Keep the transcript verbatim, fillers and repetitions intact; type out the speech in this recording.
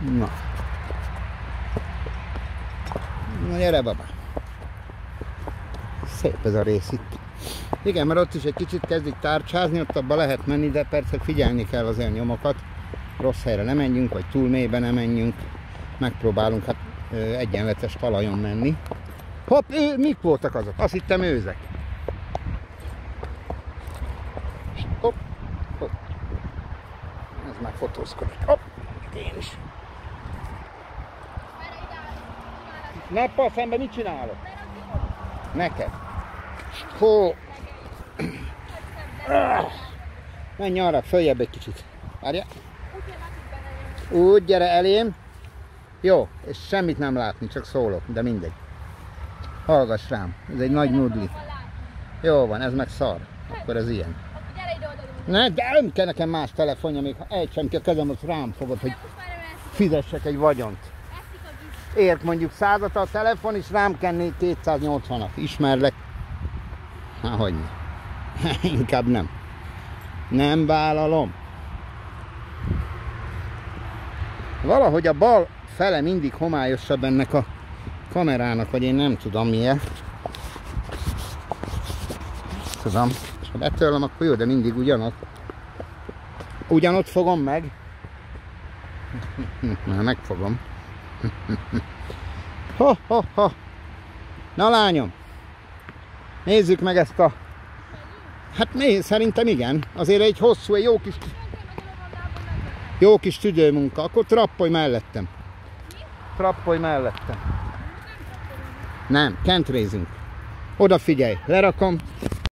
Na. Na gyere, baba. Szép ez a rész itt. Igen, mert ott is egy kicsit kezdik tárcsázni, ott abba lehet menni, de persze figyelni kell az elnyomokat. Rossz helyre nem menjünk, vagy túl mélybe nem menjünk. Megpróbálunk hát egyenletes talajon menni. Hopp, ő, mik voltak azok? Azt hittem őzek. Hopp, hopp. Ez már fotózkodik. Hopp, én is. Nappal szemben mit csinálok? Neked. Hó. Menj arra, följebb egy kicsit. Várja. Úgy, gyere elém. Jó, és semmit nem látni, csak szólok, de mindegy. Hallgass rám, ez egy nagy nudli. Jó van, ez meg szar. Akkor ez ilyen. Ne, de nem kell nekem más telefonja, még ha egy sem ki a kezem, azt rám fogod, hogy fizessek egy vagyont. Ért mondjuk százat a telefon, és rám kennék kétszáznyolcvanat. Ismerlek. Há, hogyne. Inkább nem. Nem vállalom. Valahogy a bal fele mindig homályosabb ennek a kamerának, vagy én nem tudom miért. Tudom. És ha betörlöm, akkor jó, de mindig ugyanott. Ugyanott fogom meg. Már megfogom. Ho, ho, ho. Na lányom, nézzük meg ezt a... Hát nézd, szerintem igen. Azért egy hosszú, egy jó kis... Jó kis tüdőmunka. Akkor trappolj mellettem. Trappolj mellettem. Nem, kentrézünk. Odafigyelj, lerakom.